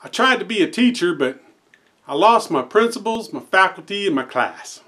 I tried to be a teacher, but I lost my principals, my faculty, and my class.